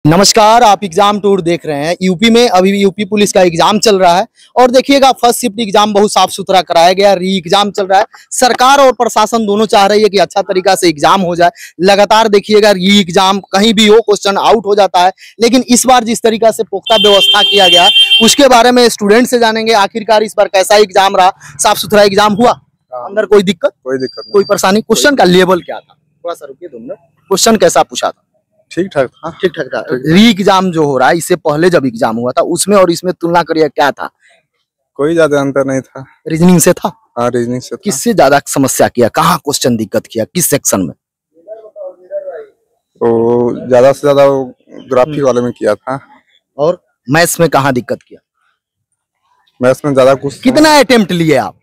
नमस्कार, आप exam tour देख रहे हैं। यूपी में अभी यूपी पुलिस का एग्जाम चल रहा है और देखिएगा फर्स्ट शिफ्ट एग्जाम बहुत साफ सुथरा कराया गया। री एग्जाम चल रहा है। सरकार और प्रशासन दोनों चाह रही है कि अच्छा तरीका से एग्जाम हो जाए। लगातार देखिएगा री एग्जाम कहीं भी हो क्वेश्चन आउट हो जाता है, लेकिन इस बार जिस तरीका से पुख्ता व्यवस्था किया गया उसके बारे में स्टूडेंट से जानेंगे। आखिरकार इस बार कैसा एग्जाम रहा, साफ सुथरा एग्जाम हुआ, अंदर कोई दिक्कत कोई परेशानी, क्वेश्चन का लेवल क्या था, थोड़ा सा रुकिए 2 मिनट। क्वेश्चन कैसा पूछा था? ठीक ठाक था। ठीक ठाक था। री एग्जाम जो हो रहा है, इससे पहले जब एग्जाम हुआ था उसमें और इसमें तुलना करिए, क्या था? कोई ज्यादा अंतर नहीं था। रीजनिंग से था? हाँ, रीजनिंग से था। किससे ज्यादा समस्या किया, कहाँ क्वेश्चन दिक्कत किया, किस सेक्शन में? तो ज्यादा से ज्यादा ग्राफिक वाले में किया था। और मैथ्स में कहाँ दिक्कत किया? मैथ्स में ज्यादा कितना अटेम्प्ट लिए आप?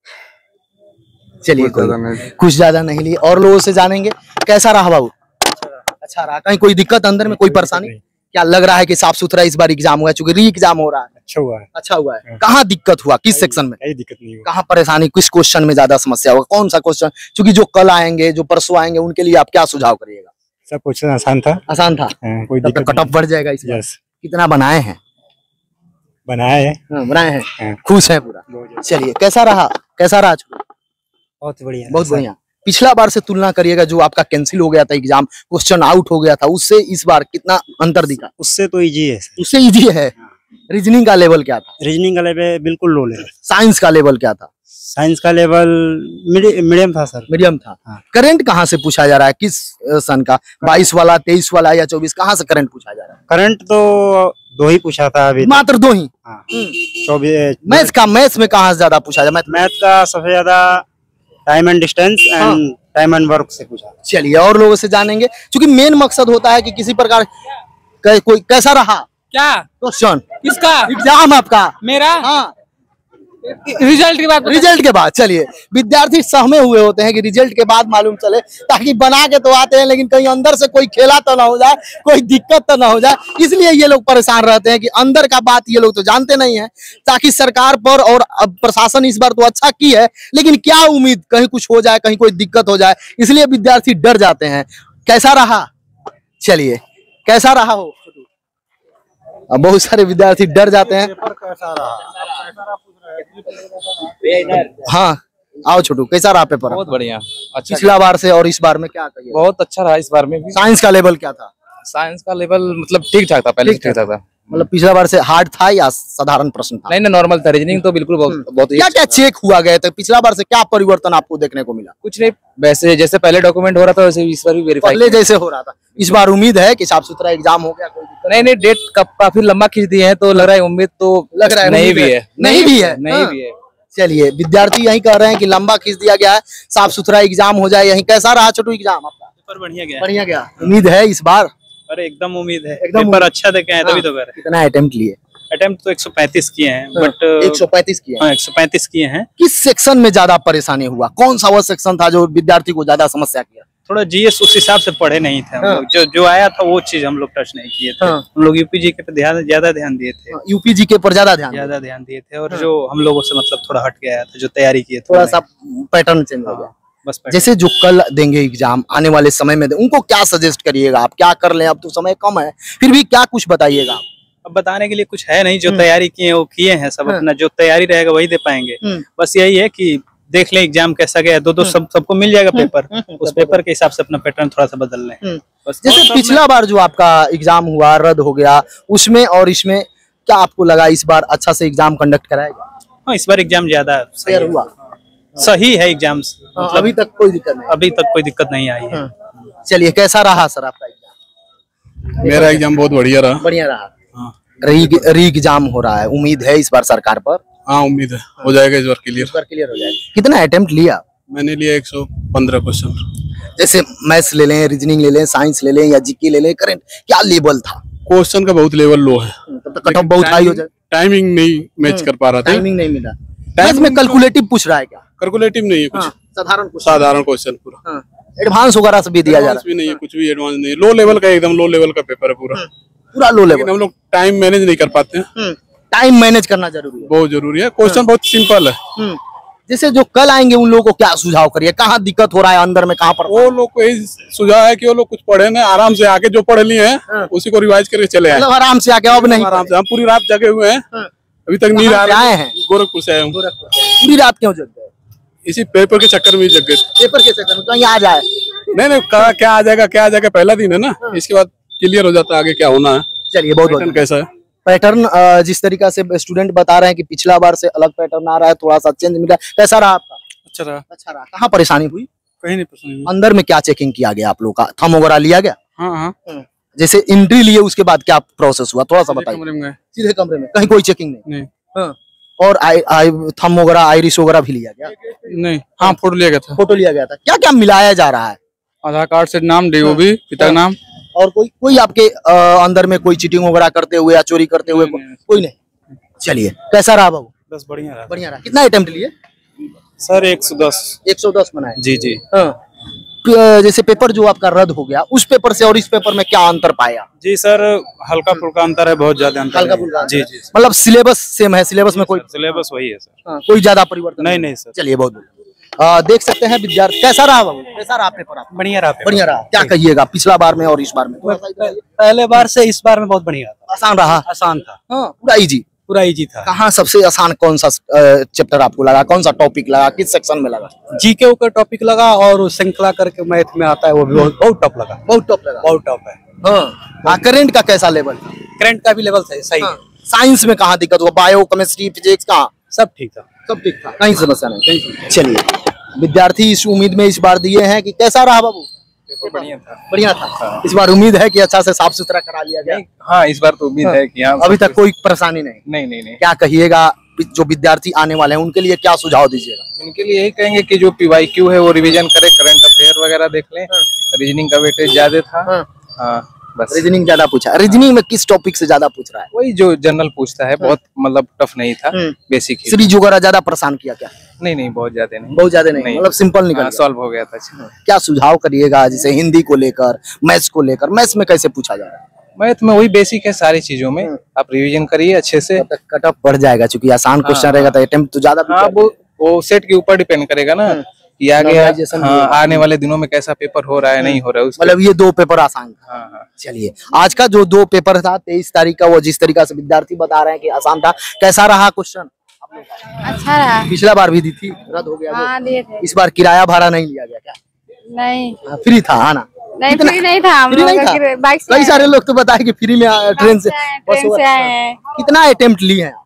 चलिए कुछ ज्यादा नहीं लिए। और लोगों से जानेंगे कैसा रहा बाबू? अच्छा रहा। कहीं कोई दिक्कत अंदर में, कोई परेशानी? क्या लग रहा है कि साफ सुथरा इस बार एग्जाम हुआ है, चूंकि री एग्जाम हो रहा है? अच्छा हुआ है। कहाँ दिक्कत हुआ, किस सेक्शन में? दिक्कत नहीं हुआ। कहाँ परेशानी, किस क्वेश्चन में ज्यादा समस्या होगा, कौन सा क्वेश्चन? क्योंकि जो कल आएंगे, जो परसों आएंगे, उनके लिए आप क्या सुझाव करिएगा? सब क्वेश्चन आसान था। आसान था। कोई दिक्कत कट ऑफ बढ़ जाएगा इस बार। कितना बनाए हैं? बनाए हैं। बनाए हैं। खुश है पूरा? चलिए कैसा रहा बहुत बढ़िया। बहुत बढ़िया। पिछला बार से तुलना करिएगा, जो आपका कैंसिल हो गया था एग्जाम, क्वेश्चन आउट हो गया था, उससे इस बार कितना अंतर दिखा? उससे तो इजी है। उससे इजी है। रीजनिंग का लेवल क्या था? रीजनिंग का लेवल बिल्कुल लो लेवल। साइंस का लेवल क्या था? साइंस का लेवल मीडियम था सर। मीडियम था। करंट कहाँ से पूछा जा रहा है, किस सन का? 22 वाला, 23 वाला या 24? कहाँ से करंट पूछा जा रहा है? करंट तो 2 ही पूछा था अभी। मात्र 2 ही? 24। मैथ्स में कहाँ से ज्यादा पूछा जा? मैथ का सबसे ज्यादा time and distance and time and work से पूछा। चलिए और लोगों से जानेंगे, क्योंकि मेन मकसद होता है कि किसी प्रकार कोई कैसा रहा क्या क्वेश्चन, किसका एग्जाम आपका? मेरा? हाँ, रिजल्ट की बात। रिजल्ट के बाद। चलिए, विद्यार्थी सहमे हुए होते हैं कि रिजल्ट के बाद मालूम चले, ताकि बना के तो आते हैं लेकिन कहीं अंदर से कोई खेला तो ना हो जाए, कोई दिक्कत तो ना हो जाए, इसलिए ये लोग परेशान रहते हैं कि अंदर का बात ये लोग तो जानते नहीं है। ताकि सरकार पर और प्रशासन इस बार तो अच्छा की है, लेकिन क्या उम्मीद कहीं कुछ हो जाए, कहीं कोई दिक्कत हो जाए, इसलिए विद्यार्थी डर जाते हैं। कैसा रहा? चलिए कैसा रहा हो? अब बहुत सारे विद्यार्थी डर जाते हैं। हाँ आओ छोटू, कैसा रहा पेपर? बहुत बढ़िया। अच्छा, पिछला बार से और इस बार में क्या कहिए? बहुत अच्छा रहा इस बार में भी। साइंस का लेवल क्या था? साइंस का लेवल मतलब ठीक ठाक था, पहले ठीक ठाक था। मतलब पिछला बार से हार्ड था या साधारण प्रश्न था? नहीं, नॉर्मल था। रीजनिंग तो बिल्कुल बहुत क्या क्या चेक हुआ गया था पिछला बार से? क्या परिवर्तन आपको देखने को मिला? कुछ नहीं, वैसे जैसे पहले डॉक्यूमेंट हो रहा था वैसे इस बार भी वेरीफाई पहले जैसे हो रहा था। इस बार उम्मीद है कि साफ सुथरा एग्जाम हो गया? कोई दिक्कत नहीं, डेट काफी लंबा खींच दिए हैं, तो लग रहा है उम्मीद तो लग रहा है नहीं भी है। नहीं भी है। चलिए, विद्यार्थी यही कह रहे हैं कि लंबा खींच दिया गया है, साफ सुथरा एग्जाम हो जाए। यही कैसा रहा छोटू एग्जाम आपका? पेपर बढ़िया गया। बढ़िया गया। उम्मीद है इस बार? अरे एकदम उम्मीद है, एकदम पेपर अच्छा देखे हैं तभी तो कर रहे हैं। कितना अटेम्प्ट लिए? अटेम्प्ट तो 135 किए हैं, बट 135 किए? हाँ 135 किए हैं। किस सेक्शन में ज्यादा परेशानी हुआ? कौन सा वो सेक्शन था जो विद्यार्थी को ज्यादा समस्या किया? थोड़ा जीएस उस हिसाब से पढ़े नहीं थे हम लोग। जो आया था वो चीज हम लोग टच नहीं किए थे। हम लोग यूपीजी के पे ज्यादा ध्यान दिए थे। यूपीजी के पर ज्यादा ध्यान दिए थे। और जो हम लोगों से मतलब थोड़ा हट गया था, जो तैयारी किए थे, थोड़ा सा पैटर्न चेंज हो गया। बस जैसे जो कल देंगे एग्जाम, आने वाले समय में उनको क्या सजेस्ट करिएगा आप? क्या कर लें? अब तो समय कम है, फिर भी क्या कुछ बताइएगा? अब बताने के लिए कुछ है नहीं। जो तैयारी किए हैं वो किए हैं सब। अपना जो तैयारी रहेगा वही दे पाएंगे। बस यही है कि देख लें एग्जाम कैसा गया। दो सबको मिल जाएगा पेपर। उस पेपर के हिसाब से अपना पैटर्न थोड़ा सा बदल लें। बस जैसे पिछला बार जो आपका एग्जाम हुआ, रद्द हो गया, उसमें और इसमें क्या आपको लगा इस बार अच्छा से एग्जाम कंडक्ट कराएगा? हाँ, इस बार एग्जाम ज्यादा सही है एग्जाम। मतलब अभी तक कोई दिक्कत नहीं? अभी तक कोई दिक्कत नहीं आई है। चलिए कैसा रहा सर आपका एग्जाम? मेरा एग्जाम बहुत बढ़िया रहा। बढ़िया रहा। री एग्जाम हो रहा है, उम्मीद है इस बार सरकार पर? हाँ, उम्मीद है हो जाएगा इस बार क्लियर। हो जाएगा। कितना अटेम्प्ट लिया? मैंने लिया 115 क्वेश्चन। जैसे मैथ्स ले लें, रीजनिंग ले लें, साइंस ले लें या जीके ले लें, करंट क्या लेवल था? क्वेश्चन का बहुत लेवल लो है। तब तक कट ऑफ बहुत हाई हो जाए। टाइमिंग नहीं मैच कर पा रहा था। टाइमिंग नहीं मिला। मैथ्स में कैलकुलेटिव पूछ रहा है क्या? कैलकुलेटिव नहीं है कुछ। साधारण क्वेश्चन पूरा। एडवांस वगैरह से भी दिया जा रहा है? भी नहीं है, कुछ भी एडवांस नहीं। लो लेवल का, एकदम लो लेवल का पेपर है पूरा लो लेवल। हम लोग टाइम मैनेज नहीं कर पाते हैं। टाइम मैनेज करना जरूरी है, बहुत जरूरी है। क्वेश्चन बहुत सिंपल है। जैसे जो कल आएंगे उन लोगों को क्या सुझाव करिए, कहाँ दिक्कत हो रहा है अंदर में, कहाँ पर? वो लोग को यही सुझाव है कि वो लोग कुछ पढ़े ना, आराम से आके जो पढ़ लिए हैं उसी को रिवाइज करके चले आए। मतलब आराम से आके, अब नहीं आराम से, हम पूरी रात जगे हुए हैं, अभी तक नींद आ रही आए है। हैं? गोरखपुर से आए हम। पूरी रात क्यों जग गए? इसी पेपर के चक्कर में ही जग गए। पेपर के चक्कर में कहीं आ जाए? नहीं कहा क्या आ जाएगा, क्या आ जाएगा, पहला दिन है ना, इसके बाद क्लियर हो जाता है आगे क्या होना है। चलिए, बहुत पैटर्न कैसा है। पैटर्न जिस तरीका से स्टूडेंट बता रहे हैं कि पिछला बार से अलग पैटर्न आ रहा है, थोड़ा सा चेंज मिला, कैसा रहा आपका? अच्छा रहा। अच्छा रहा। कहाँ परेशानी हुई? कहीं नहीं पसंद। अंदर में क्या चेकिंग किया गया आप लोग का? थम वगैरह लिया गया? हाँ। जैसे एंट्री लिए उसके बाद क्या प्रोसेस हुआ, थोड़ा सा बताइए। कमरे में गए। सीधे कमरे में, कहीं कोई चेकिंग नहीं? नहीं। और थम वगैरह, आइरिस वगैरह भी लिया गया? नहीं। हाँ, फोटो लिया गया था। फोटो लिया गया था। क्या क्या मिलाया जा रहा है? आधार कार्ड से नाम, डीओबी, पिता का नाम। और कोई आपके अंदर में कोई चीटिंग वगैरह करते हुए या चोरी करते हुए कोई नहीं? चलिए, कैसा रहा बाबू? बस बढ़िया रहा। बढ़िया रहा। कितना अटेम्प्ट लिए सर? 110। 110 बनाए? जी। हाँ। जैसे पेपर जो आपका रद्द हो गया, उस पेपर से और इस पेपर में क्या अंतर पाया? जी सर, हल्का फुल्का अंतर है, बहुत ज्यादा अंतर हल्का नहीं है। फुल्का अंतर जी है। जी। मतलब सिलेबस सेम है? सिलेबस में कोई सिलेबस वही है सर। कोई ज्यादा परिवर्तन नहीं सर। चलिए, बहुत देख सकते हैं विद्यार्थी। कैसा रहा बाबू? कैसा रहा पेपर आपका? बढ़िया रहा। बढ़िया रहा। क्या कहिएगा पिछला बार में और इस बार में? पहले बार से इस बार में बहुत बढ़िया था। आसान रहा? आसान था। हाँ, पूरा इजी था। कहाँ सबसे आसान कौन सा चैप्टर आपको लगा? कौन सा टॉपिक लगा? किस सेक्शन में लगा? जीके का टॉपिक लगा, और श्रृंखला करके मैथ में आता है, वो भी बहुत टफ लगा। बहुत टफ लगा? बहुत टफ है। हाँ। करंट का कैसा लेवल? करंट का भी लेवल सही है। साइंस में कहाँ दिक्कत हुआ? बायो, केमिस्ट्री, फिजिक्स, कहाँ? सब ठीक था। सब ठीक था, कहीं समस्या नहीं। चलिए, विद्यार्थी इस उम्मीद में इस बार दिए हैं कि कैसा रहा बाबू? बढ़िया था। बढ़िया था। इस बार उम्मीद है कि अच्छा से साफ सुथरा करा लिया गया। हाँ, इस बार तो उम्मीद है कि यहाँ अभी तक कोई परेशानी नहीं? नहीं। क्या कहिएगा जो विद्यार्थी आने वाले हैं उनके लिए क्या सुझाव दीजिएगा? उनके लिए यही कहेंगे कि जो PYQ है वो रिवीजन करे, करंट अफेयर वगैरह देख लें। रीजनिंग का वेटेज ज्यादा था। हाँ, बस। रीजनिंग ज्यादा पूछा? रीजनिंग में किस टॉपिक से ज्यादा पूछ रहा है? वही जो जनरल पूछता है, बहुत मतलब टफ नहीं था, बेसिक ही। सीरीज वगैरह ज्यादा परेशान किया क्या? नहीं, बहुत ज्यादा नहीं। बहुत ज्यादा नहीं, मतलब सिंपल निकल सॉल्व हो गया था। क्या सुझाव करिएगा जैसे हिंदी को लेकर, मैथ्स को लेकर? मैथ्स में कैसे पूछा जा रहा है? मैथ में वही बेसिक है सारी चीजों में, आप रिवीजन करिए अच्छे से। कट ऑफ बढ़ जाएगा क्योंकि आसान क्वेश्चन रहेगा तो अटेम्प्ट तो ज्यादा। हाँ, वो सेट के ऊपर डिपेंड करेगा ना कि आगे आने वाले दिनों में कैसा पेपर हो रहा है, नहीं हो रहा है। मतलब ये 2 पेपर आसान था। हाँ। चलिए, आज का जो 2 पेपर था 23 तारीख का, वो जिस तरीका से विद्यार्थी बता रहे हैं कि आसान था, कैसा रहा क्वेश्चन? अच्छा रहा। पिछला बार भी दी थी, रद्द हो गया। हाँ, दिए थे। इस बार किराया भाड़ा नहीं लिया गया क्या? नहीं, फ्री था आना? नहीं, फ्री नहीं था। हम लोग बाइक से कई सारे लोग तो बताए कि फ्री में ट्रेन से आए हैं। कितना अटेम्प्ट लिए हैं?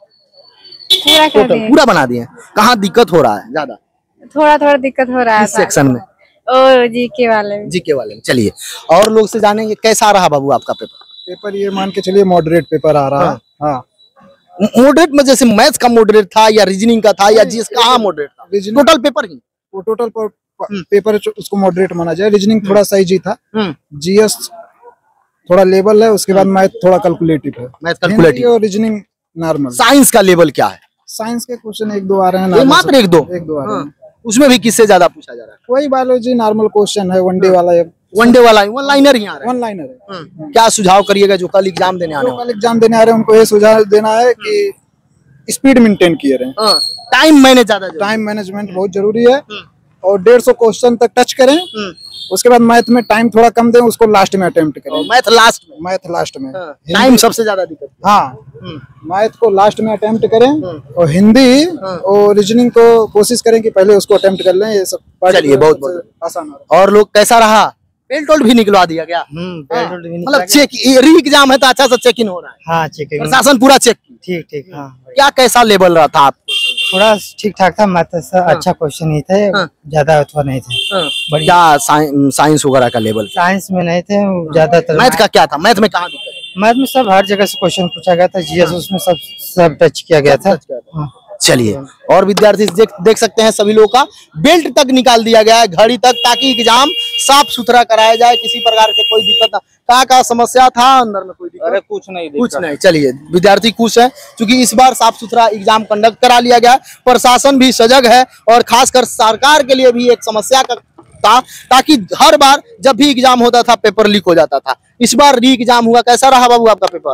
पूरा कर दिए। पूरा बना दिए। कहाँ दिक्कत हो रहा है ज्यादा? थोड़ा दिक्कत हो रहा है सेक्शन में? और जीके वाले में। चलिए, और लोग से जानेंगे कैसा रहा बाबू आपका पेपर ये मान के चलिए मॉडरेट पेपर आ रहा है। हाँ। मॉडरेट में जैसे मैथ्स का मॉडरेट था या रीजनिंग का था या जीएस का मॉडरेट था? टोटल पेपर ही? वो टोटल पेपर उसको मॉडरेट माना जाए। रीजनिंग थोड़ा सा इजी था, जीएस थोड़ा लेवल है, उसके बाद मैथ थोड़ा कैलकुलेटिव है। मैथ कैलकुलेटिव और रीजनिंग नॉर्मल। साइंस का लेवल क्या है? साइंस के क्वेश्चन 1-2 आ रहे हैं। मात्र 1-2 आ रहे हैं। उसमें भी किससे ज्यादा पूछा जा रहा है? वही बायोलॉजी नॉर्मल क्वेश्चन है, वनडे वाला है। वनडे वाला वन लाइनर ही आ रहा है। वन लाइनर है। क्या सुझाव करिएगा जो कल एग्जाम देने आने वाले? कल एग्जाम देने आ रहे हैं उनको ये सुझाव देना है कि स्पीड मेंटेन किए रहे। टाइम मैनेज ज्यादा, टाइम मैनेजमेंट बहुत जरूरी है। और 150 क्वेश्चन तक टच करें। उसके बाद मैथ में टाइम थोड़ा कम दें, उसको लास्ट में अटेम्प्ट करें। मैथ लास्ट में टाइम सबसे ज्यादा दिक्कत। हाँ, मैथ को लास्ट में अटेम्प्ट करें और हिंदी और रीजनिंग को कोशिश करें कि पहले उसको अटेम्प्ट कर लें। ये सब चलिए, बहुत आसान है। और लोग कैसा रहा? पेल टोल भी निकलवा दिया गया? मतलब चेक री एग्जाम है तो अच्छा सा चेक इन हो रहा है? हाँ, चेकिंग प्रशासन पूरा चेक की? ठीक। हाँ, क्या कैसा लेवल रहा था आपको? थोड़ा ठीक ठाक था। मैथ अच्छा क्वेश्चन नहीं थे, ज्यादा अथवा नहीं थे। बढ़िया। साइंस वगैरह का लेवल? साइंस में नहीं थे ज्यादातर। मैथ का क्या था? मैथ में कहाँ दिक्कत? मैथ में सब हर जगह से क्वेश्चन पूछा गया था। जीएस उसमें सब टच किया गया था। चलिए, और विद्यार्थी देख सकते हैं सभी लोगों का बेल्ट तक निकाल दिया गया है, घड़ी तक, ताकि एग्जाम साफ सुथरा कराया जाए, किसी प्रकार से कोई दिक्कत ना। क्या समस्या था अंदर में? कोई दिक्कत? अरे कुछ नहीं। चलिए, विद्यार्थी खुश है क्योंकि इस बार साफ सुथरा एग्जाम कंडक्ट करा लिया गया। प्रशासन भी सजग है और खासकर सरकार के लिए भी एक समस्या का था, ताकि हर बार जब भी एग्जाम होता था पेपर लीक हो जाता था। इस बार री एग्जाम हुआ। कैसा रहा बाबू आपका पेपर?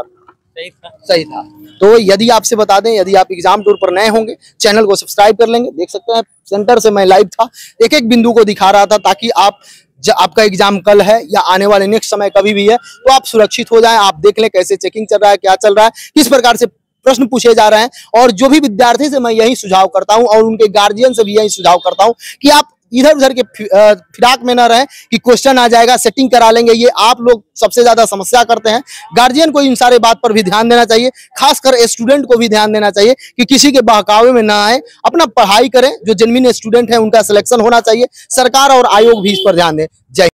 सही था। तो यदि आपसे बता दें, यदि आप एग्जाम टूर पर नए होंगे, चैनल को सब्सक्राइब कर लेंगे। देख सकते हैं सेंटर से मैं लाइव था, एक एक बिंदु को दिखा रहा था ताकि आप आपका एग्जाम कल है या आने वाले नेक्स्ट समय कभी भी है तो आप सुरक्षित हो जाएं। आप देख लें कैसे चेकिंग चल रहा है, क्या चल रहा है, किस प्रकार से प्रश्न पूछे जा रहे हैं। और जो भी विद्यार्थी से मैं यही सुझाव करता हूं और उनके गार्जियन से भी यही सुझाव करता हूं कि आप इधर उधर के फिराक में ना रहें कि क्वेश्चन आ जाएगा सेटिंग करा लेंगे। ये आप लोग सबसे ज्यादा समस्या करते हैं। गार्जियन को इन सारे बात पर भी ध्यान देना चाहिए, खासकर स्टूडेंट को भी ध्यान देना चाहिए कि किसी के बहकावे में ना आए, अपना पढ़ाई करें। जो जेन्युइन स्टूडेंट है उनका सिलेक्शन होना चाहिए। सरकार और आयोग भी इस पर ध्यान दें। जय